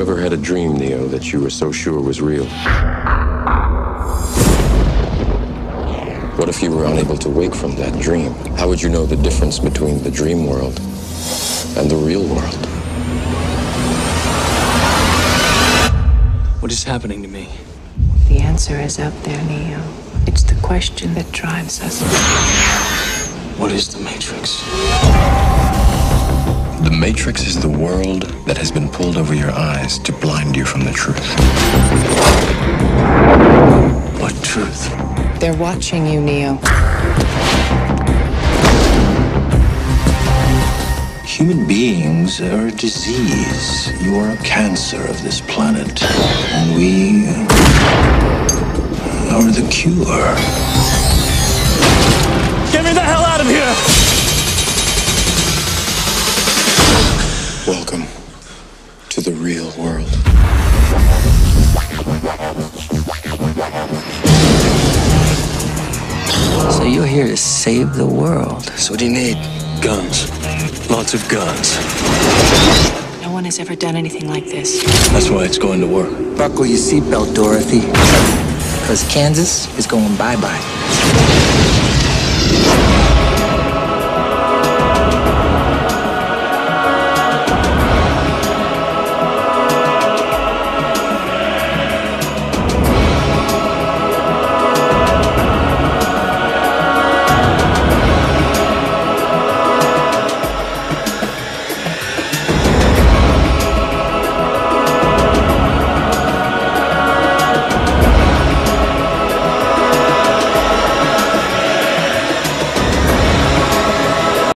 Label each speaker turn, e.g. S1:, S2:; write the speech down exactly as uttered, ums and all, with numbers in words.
S1: ever had a dream, Neo, that you were so sure was real? What if you were unable to wake from that dream? How would you know the difference between the dream world and the real world?
S2: What is happening to me?
S3: The answer is out there, Neo. It's the question that drives us.
S2: What is the Matrix?
S1: The Matrix is the world that has been pulled over your eyes to blind you from the truth.
S2: What truth?
S3: They're watching you, Neo.
S4: Human beings are a disease. You are a cancer of this planet. And we are the cure.
S2: Get me the hell out of here!
S1: Welcome to the real world.
S5: So you're here to save the world.
S2: So what do you need? Guns. Lots of guns.
S3: No one has ever done anything like this.
S2: That's why it's going to work.
S5: Buckle your seatbelt, Dorothy. Because Kansas is going bye-bye.